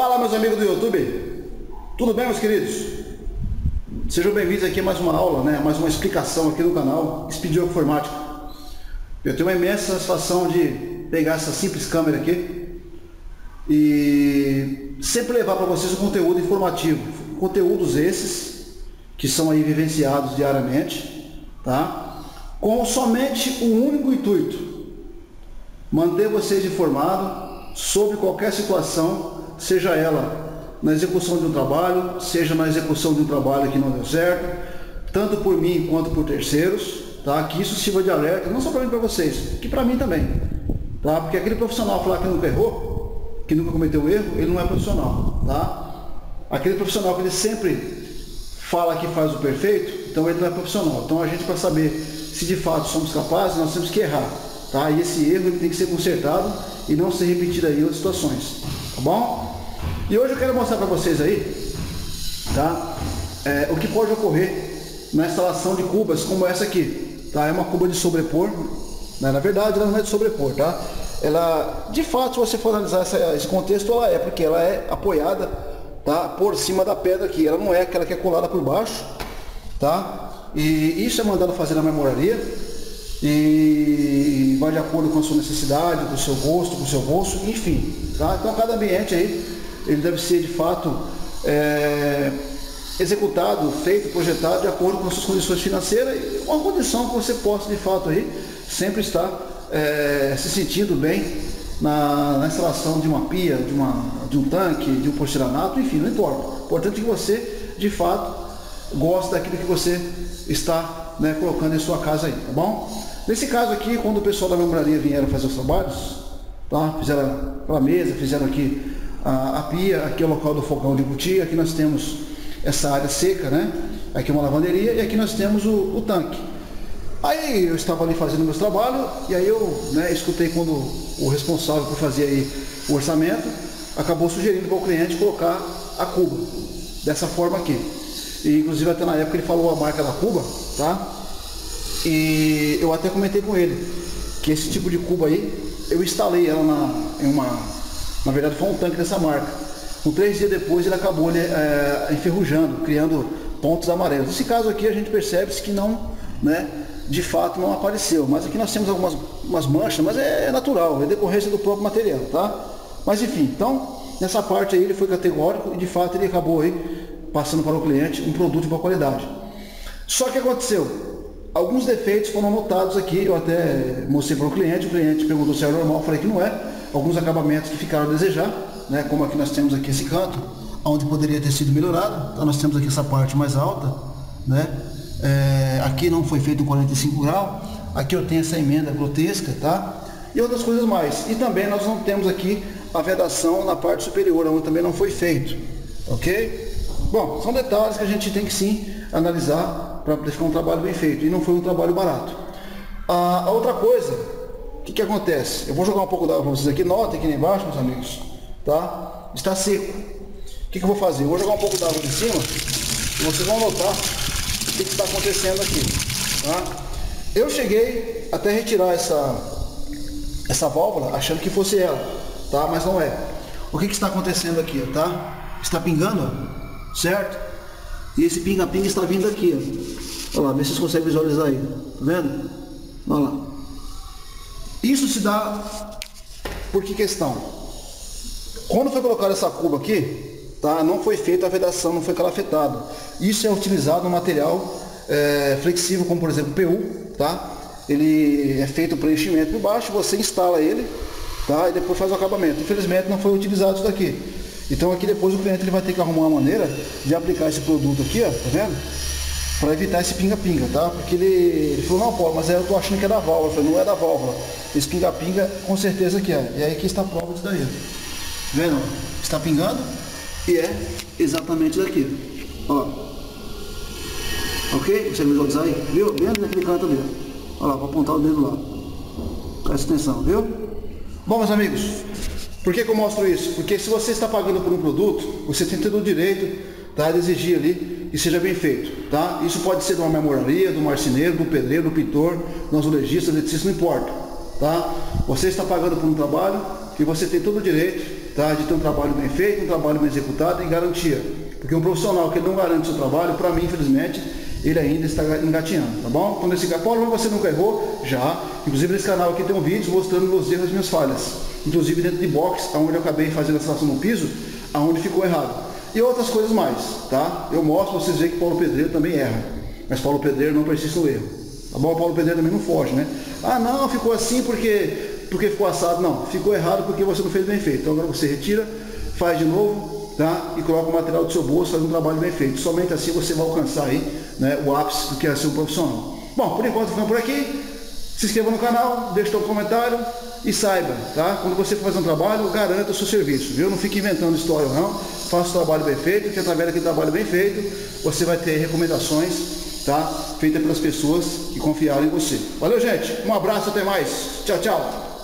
Fala, meus amigos do YouTube, tudo bem, meus queridos? Sejam bem-vindos aqui a mais uma aula, né? Mais uma explicação aqui no canal Speed Informática. Eu tenho uma imensa satisfação de pegar essa simples câmera aqui e sempre levar para vocês um conteúdo informativo, conteúdos esses que são aí vivenciados diariamente, tá? Com somente um único intuito: manter vocês informados sobre qualquer situação, seja ela na execução de um trabalho, seja na execução de um trabalho que não deu certo, tanto por mim quanto por terceiros, tá? Que isso sirva de alerta, não só para mim, para vocês, que para mim também, tá? Porque aquele profissional falar que nunca errou, que nunca cometeu erro, ele não é profissional, tá? Aquele profissional que ele sempre fala que faz o perfeito, então ele não é profissional. Então a gente, para saber se de fato somos capazes, nós temos que errar, tá? E esse erro ele tem que ser consertado e não ser repetido aí em outras situações, tá bom? E hoje eu quero mostrar para vocês aí, tá? O que pode ocorrer na instalação de cubas como essa aqui, tá? É uma cuba de sobrepor, né? Na verdade ela não é de sobrepor, tá? Ela, de fato, se você for analisar esse contexto, ela é, porque ela é apoiada, tá? Por cima da pedra aqui, ela não é aquela que é colada por baixo, tá? E isso é mandado fazer na marmoraria e vai de acordo com a sua necessidade, com o seu gosto, com o seu bolso, enfim, tá? Então cada ambiente aí ele deve ser de fato executado, feito, projetado de acordo com as suas condições financeiras e uma condição que você possa de fato aí sempre estar se sentindo bem na instalação de uma pia, de um tanque, de um porcelanato, enfim, não importa. O importante é que você de fato goste daquilo que você está, né, colocando em sua casa aí, tá bom? Nesse caso aqui, quando o pessoal da marmoraria vieram fazer os trabalhos, tá? Fizeram a mesa, fizeram aqui a pia, aqui é o local do fogão de embutir, aqui nós temos essa área seca, né? Aqui é uma lavanderia e aqui nós temos o tanque. Aí eu estava ali fazendo meus trabalhos e aí eu, né, escutei quando o responsável por fazer aí o orçamento acabou sugerindo para o cliente colocar a cuba dessa forma aqui. E inclusive até na época ele falou a marca da cuba, tá? E eu até comentei com ele que esse tipo de cuba aí eu instalei ela na verdade foi um tanque dessa marca. Com 3 dias depois ele acabou enferrujando, criando pontos amarelos. Nesse caso aqui a gente percebe que não, né, de fato não apareceu. Mas aqui nós temos algumas manchas, mas é natural, é decorrência do próprio material, tá? Mas enfim, então nessa parte aí ele foi categórico e de fato ele acabou aí passando para o cliente um produto de boa qualidade. Só que aconteceu, alguns defeitos foram notados aqui, eu até mostrei para o cliente perguntou se era normal, eu falei que não é. Alguns acabamentos que ficaram a desejar, né? Como aqui nós temos aqui esse canto, onde poderia ter sido melhorado. Então nós temos aqui essa parte mais alta, né? Aqui não foi feito um 45 graus, aqui eu tenho essa emenda grotesca, tá? E outras coisas mais. E também nós não temos aqui a vedação na parte superior, onde também não foi feito, ok? Bom, são detalhes que a gente tem que sim analisar para ficar um trabalho bem feito, e não foi um trabalho barato. A outra coisa, o que acontece? Eu vou jogar um pouco d'água para vocês aqui, notem aqui embaixo, meus amigos, tá? Está seco. O que eu vou fazer? Eu vou jogar um pouco d'água de cima e vocês vão notar o que está acontecendo aqui, tá? Eu cheguei até retirar essa válvula achando que fosse ela, tá? Mas não é. O que está acontecendo aqui, tá? Está pingando, ó, certo? E esse pinga-pinga está vindo aqui, ó. Olha lá, vê se vocês conseguem visualizar aí, tá vendo? Olha lá. Isso se dá por que questão? Quando foi colocada essa cuba aqui, tá? Não foi feita a vedação, não foi calafetado. Isso é utilizado no material flexível, como por exemplo o PU, tá? Ele é feito o preenchimento por baixo, você instala ele, tá? E depois faz o acabamento. Infelizmente não foi utilizado isso daqui. Então aqui depois o cliente ele vai ter que arrumar uma maneira de aplicar esse produto aqui, ó, tá vendo? Para evitar esse pinga-pinga, tá? Porque ele falou, não, Paulo, mas eu tô achando que é da válvula. Eu falei, não é da válvula. Esse pinga-pinga com certeza que é. E aí aqui está a prova disso daí. Tá vendo? Está pingando e é exatamente daqui. Ó. Ok? Você visualizar aí? Viu? Dentro daquele canto ali. Olha lá, vou apontar o dedo lá. Presta atenção, viu? Bom, meus amigos, por que eu mostro isso? Porque se você está pagando por um produto, você tem todo o direito, tá, de exigir ali que seja bem feito, tá? Isso pode ser de uma marmoraria, do marceneiro, do pedreiro, do pintor, do azulejista, eletricista, não importa, tá? Você está pagando por um trabalho, que você tem todo o direito, tá, de ter um trabalho bem feito, um trabalho bem executado e garantia. Porque um profissional que não garante o seu trabalho, para mim, infelizmente, ele ainda está engatinhando, tá bom? Então nesse canal, Paulo, você nunca errou? Já. Inclusive nesse canal aqui tem um vídeo mostrando meus erros e minhas falhas. Inclusive dentro de box, onde eu acabei fazendo a instalação no piso, aonde ficou errado. E outras coisas mais, tá? Eu mostro para vocês verem que Paulo Pedreiro também erra. Mas Paulo Pedreiro não persiste no erro. Tá bom? Paulo Pedreiro também não foge, né? Ah, não, ficou assim porque ficou assado. Não, ficou errado porque você não fez bem feito. Então agora você retira, faz de novo, tá? E coloca o material do seu bolso, faz um trabalho bem feito. Somente assim você vai alcançar aí, né, o ápice do que é ser um profissional. Bom, por enquanto ficamos por aqui. Se inscreva no canal, deixe um comentário e saiba, tá? Quando você for fazer um trabalho, garanta o seu serviço, viu? Não fique inventando história não. Faça o trabalho bem feito, que através daquele trabalho bem feito, você vai ter recomendações, tá? Feitas pelas pessoas que confiaram em você. Valeu, gente. Um abraço, até mais. Tchau, tchau.